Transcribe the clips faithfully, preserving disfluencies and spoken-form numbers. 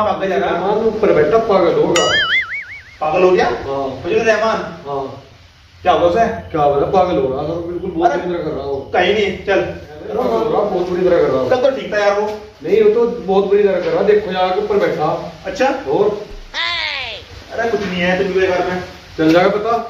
कहाँ भाग जा रहा है? ऊपर बैठा पागल होगा। पागल हो गया? हाँ। फजलुर रहमान। हाँ। क्या होगा उसे? क्या बोला पागल हो रहा था, बिल्कुल बहुत बुरी तरह कर रहा हो। कहीं नहीं, चल। बहुत बुरी तरह कर रहा हो। कल तो ठीक था यार वो। नहीं, वो तो बहुत बुरी तरह कर रहा, देखो यहाँ के ऊपर बैठा। अच्छा। और? अरे कुछ नहीं है, तुम घर में चल जाएगा पता।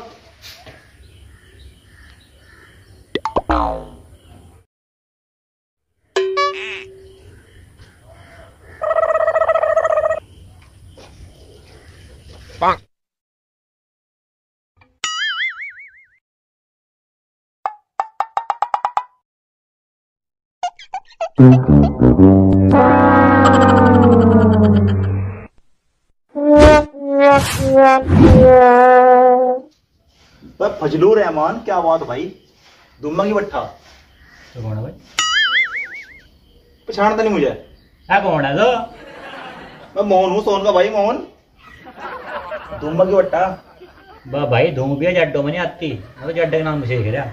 फजलुर रहमान, क्या बात भाई? दुम्मा की बट्ठा तो कौन है भाई? पछाड़ता नहीं मुझे? है कौन है तो? मैं मोहन हूँ, सोन का भाई मोहन। दुम्मा की बट्टा। बा भाई धूम भी जड्डों में नहीं आती, मैं तो जड्डे के नाम से सीख रहा।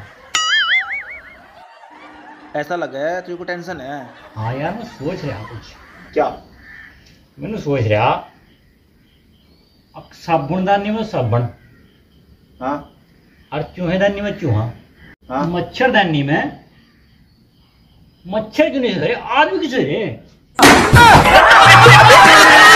ऐसा लगा है तुझे को टेंशन है? हाँ यार मैं सोच रहा कुछ। क्या? मैंने सोच रहा साबुनदानी में साबुन। हाँ। और चूहेदानी में चूहा। हाँ। मच्छरदानी में मच्छर क्यों नहीं सह रहे, आदमी क्यों सह रहे?